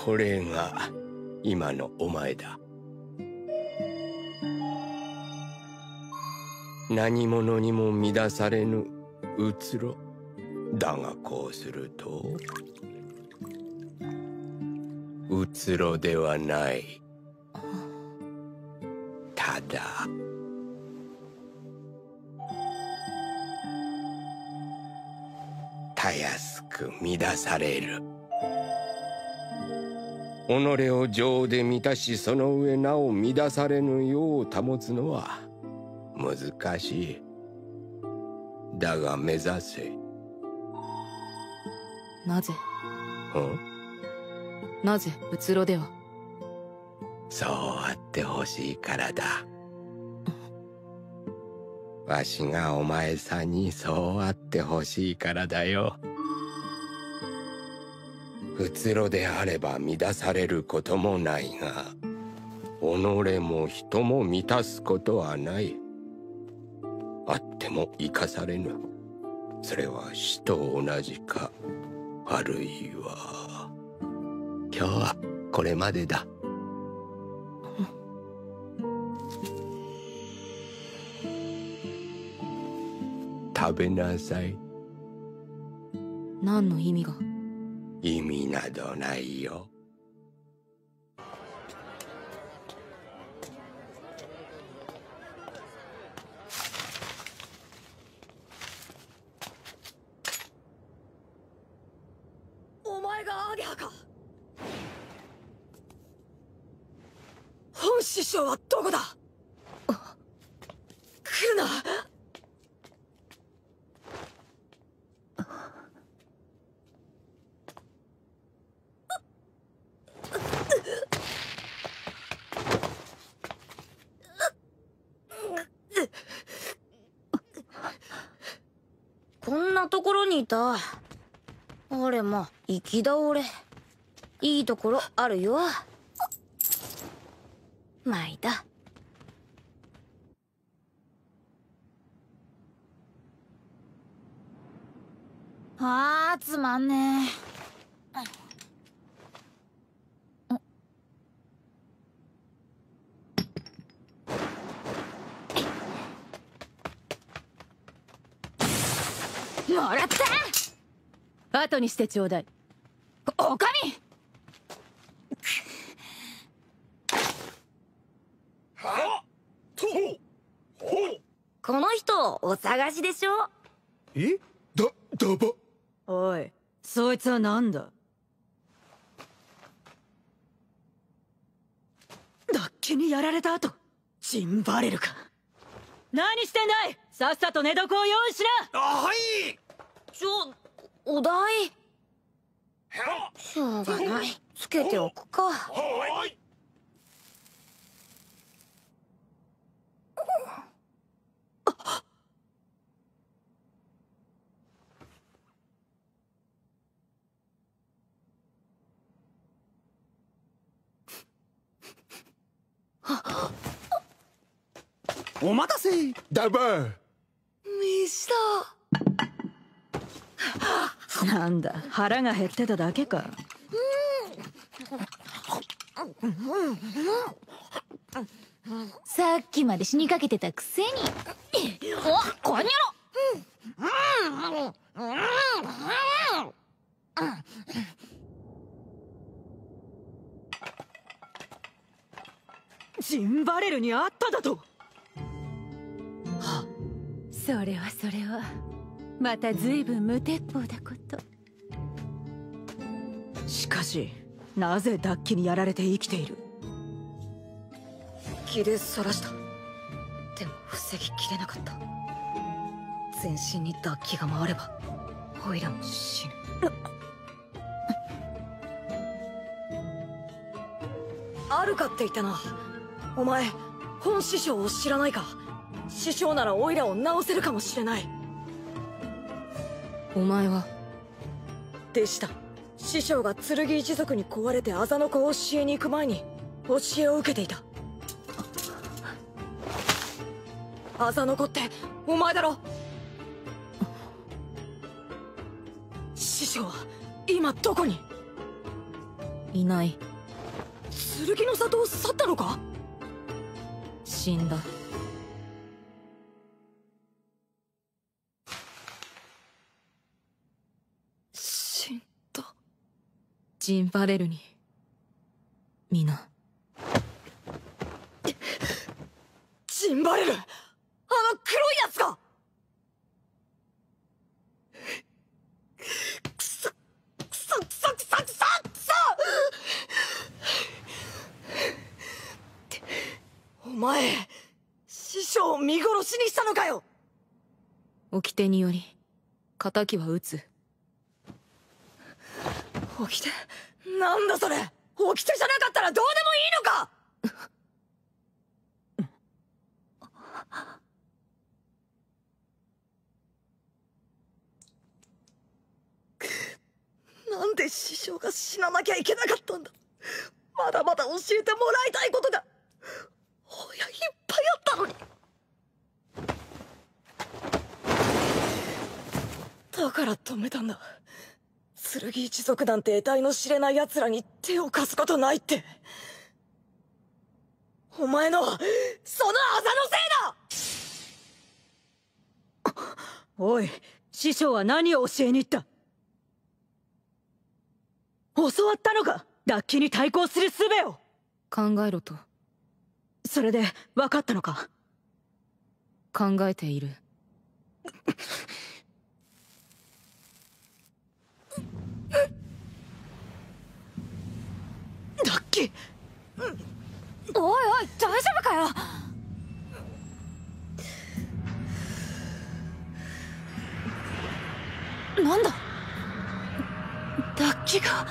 これが今のお前だ。何者にも乱されぬうつろだが、こうするとうつろではない。ただたやすく乱される。己を情で満たし、その上なお乱されぬよう保つのは難しい。だが目指せ。 なぜなぜうつろでは。 そうあってほしいからだ。わしがお前さんにそうあってほしいからだよ。うつろであれば乱されることもないが、己も人も満たすことはない。あっても生かされぬ。それは死と同じか、あるいは。今日はこれまでだ。食べなさい。 何の意味が。 意味などないよ。 お前がアゲハか。本師匠はどこだ。来るな。 こんなところにいた。俺も行き倒れ。いいところあるよ。まいだ。つまんねえ。もらった。 後にしてちょうだい。 おかみ。この人お探しでしょ。 ダバ。 おい、そいつはなんだ。 ダッキにやられた後ジンバレルか。 何してんだい。さっさと寝床を用意しな。 はい。 お題しょうがない。つけておくか。 はい。お待たせダバー。 ミスター。 なんだ、腹が減ってただけか。 さっきまで死にかけてたくせに。お、こんにゃろ。 ジンバレルにあっただと。 それはまた随分無鉄砲だこと。 しかしなぜダッキにやられて生きている。気でそらした。でも防ぎきれなかった。全身にダッキが回ればオイラも死ぬ。あるかって言ったな。お前本師匠を知らないか。師匠ならオイラを治せるかもしれない。 お前は。 でした。師匠が剣一族に壊れて欺子を教えに行く前に教えを受けていた。欺子ってお前だろ。師匠は今どこに。 いない。 剣の里を去ったのか？ 死んだ。死んだ。ジンバレルに皆。 ジンバレル、あの黒いやつが。くそくそくそくそくそくそ。お前、師匠を見殺しにしたのかよ。 掟により仇は討つ。 掟？なんだそれ。掟じゃなかったらどうでもいいのか。なんで師匠が死ななきゃいけなかったんだ。まだまだ教えてもらいたいことがいっぱいあったのに。だから止めたんだ。剣一族なんて得体の知れない奴らに手を貸すことないって。お前のそのあざのせいだ。おい、師匠は何を教えに行った？教わったのか？ダッキに対抗する術を。 考えろと。 それで分かったのか？ 考えている。 ダッキ。 おいおい、大丈夫かよ。なんだ、 ダッキが。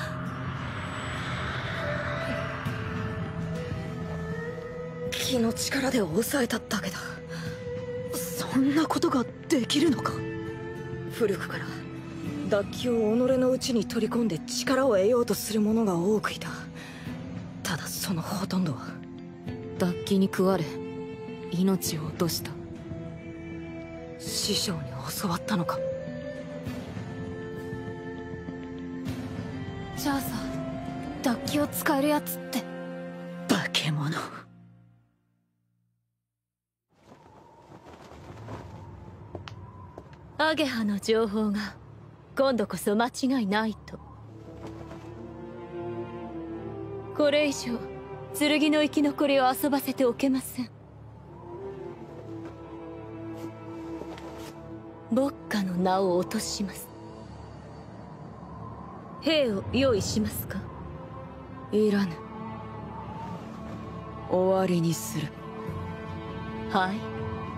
気の力で抑えただけだ。そんなことができるのか？古くからダッキを己の内に取り込んで力を得ようとする者が多くいた。ただそのほとんどはダッキに食われ命を落とした。 師匠に教わったのか？ じゃあさ、ダッキを使えるやつって化け物。 アゲハの情報が今度こそ間違いないと。これ以上剣の生き残りを遊ばせておけません。牧歌の名を落とします。兵を用意しますか？ いらぬ。終わりにする。 はい。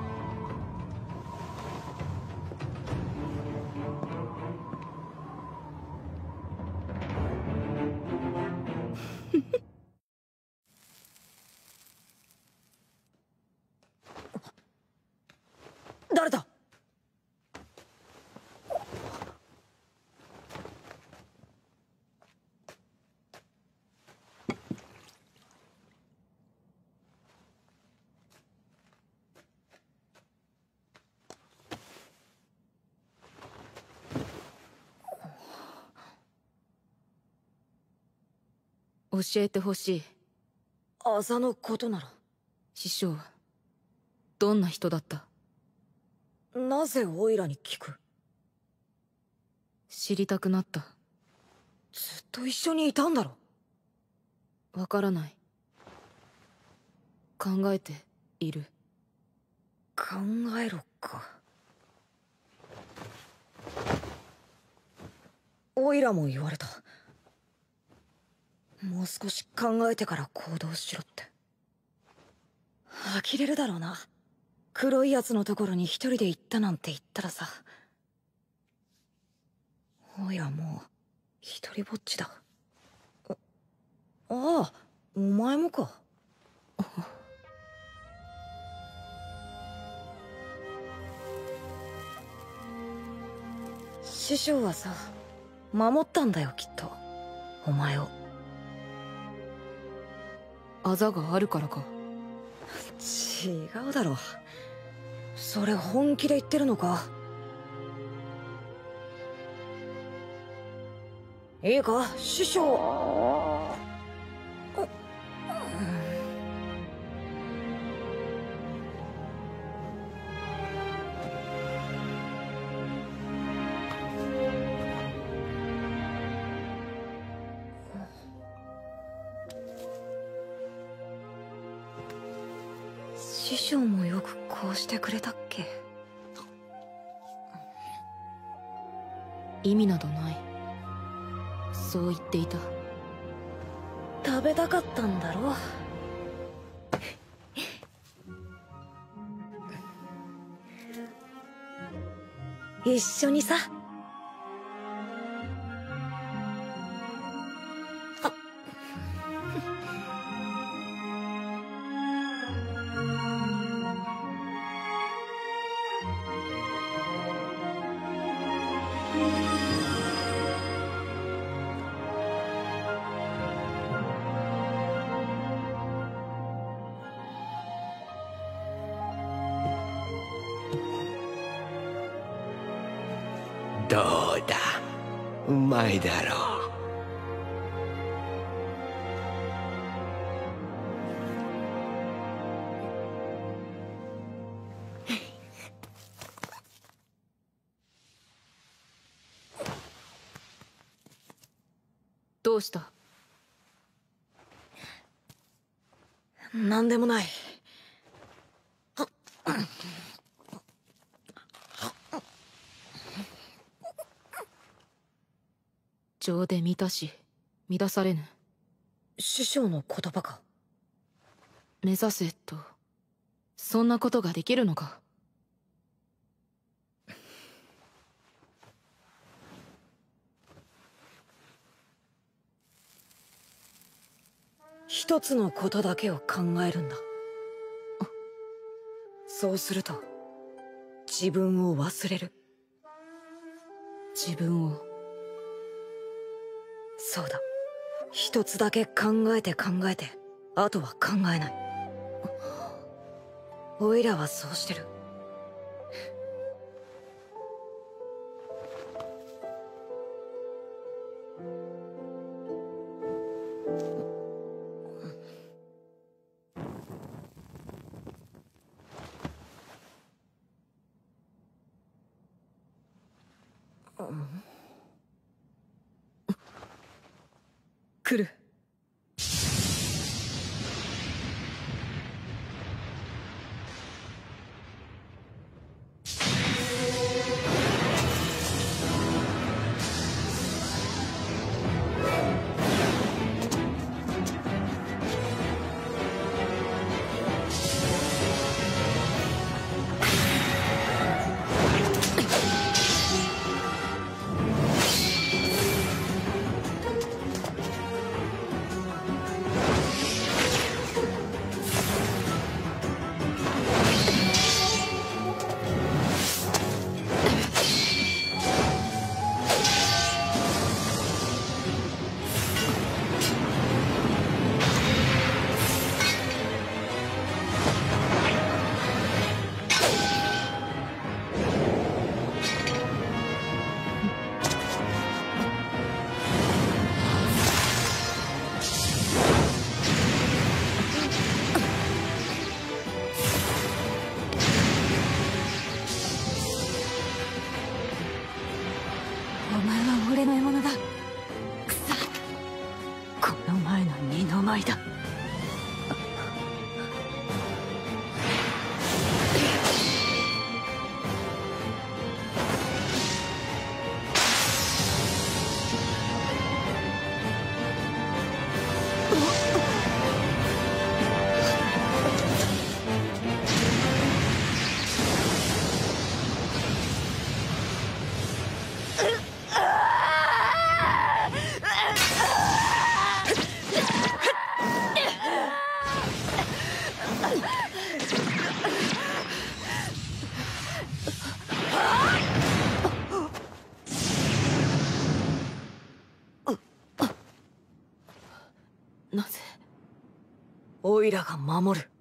誰だ？ 教えてほしい。 あざのことなら。 師匠はどんな人だった？ なぜオイラに聞く？ 知りたくなった。 ずっと一緒にいたんだろ。 わからない。考えている。 考えろか。オイラも言われた。もう少し考えてから行動しろって。呆れるだろうな。黒いやつのところに一人で行ったなんて言ったらさ。おいらもう一人ぼっちだ。ああ、お前もか。師匠はさ、守ったんだよきっと、お前を。 あざがあるからか？ 違うだろ。それ本気で言ってるのか？ いいか師匠。師匠もよくこうしてくれたっけ。 意味などない。そう言っていた。 食べたかったんだろ。一緒にさ。 どうだ、うまいだろう。 どうした？ なんでもない。 情で満たし乱されぬ。 師匠の言葉か。 目指せと、そんなことができるのか。 一つのことだけを考えるんだ。そうすると自分を忘れる。 自分を。 そうだ、一つだけ考えて考えて、あとは考えない。おいらはそうしてる。来る。 お前は俺の獲物だ。くそ、この前の二の舞だ。 なぜ？ オイラが守る。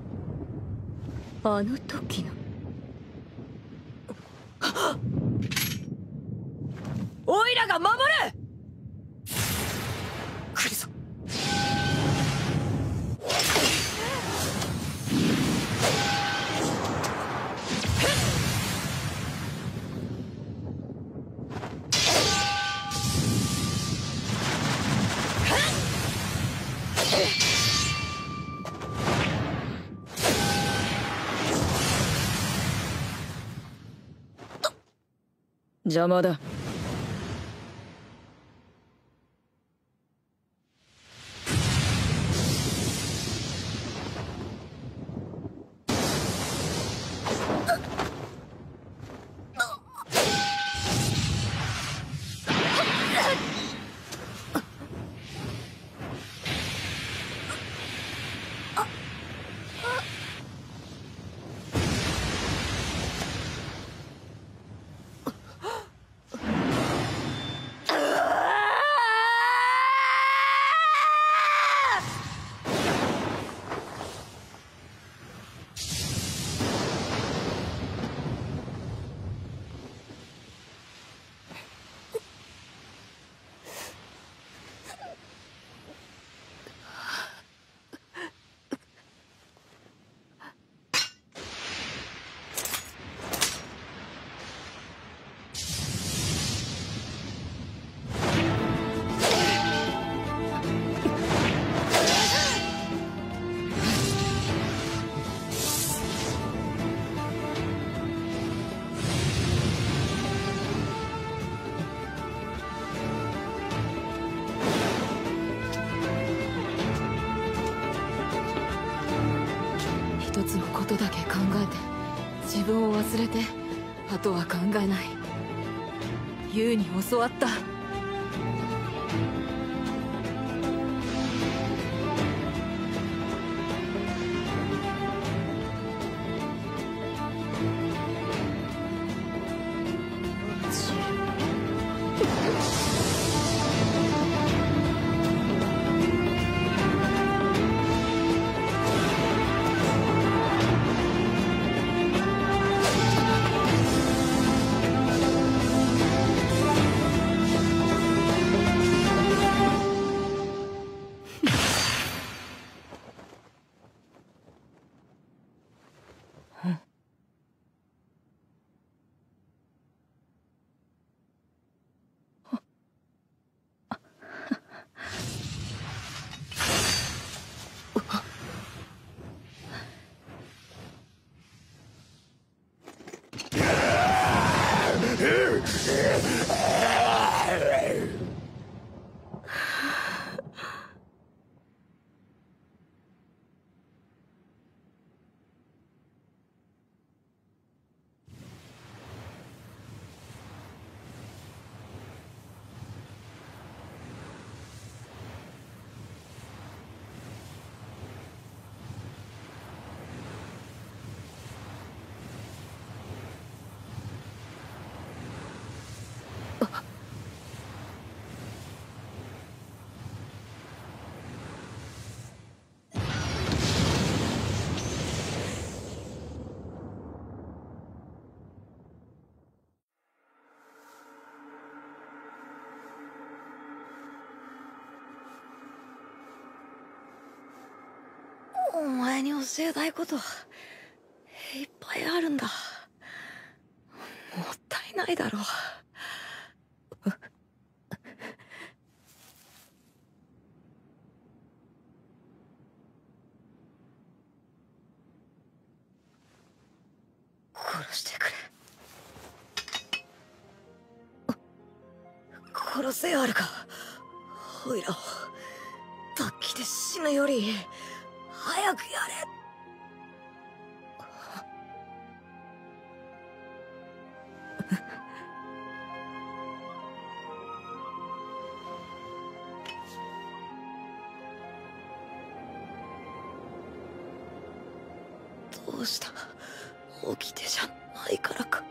あの時の。 オイラが守る。来るぞ。邪魔だ。一つのことだけ考えて自分を忘れて、あとは考えない。ユウに教わった。お前に教えたいこといっぱいあるんだ。もったいないだろ。殺してくれ。殺せよあるか。オイラを抱きで死ぬより早くやれ。どうした？起きてじゃないからか。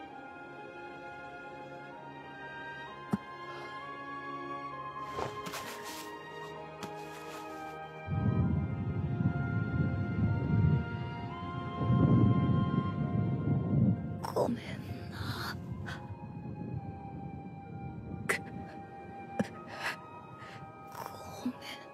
ごめんな。 ごめん。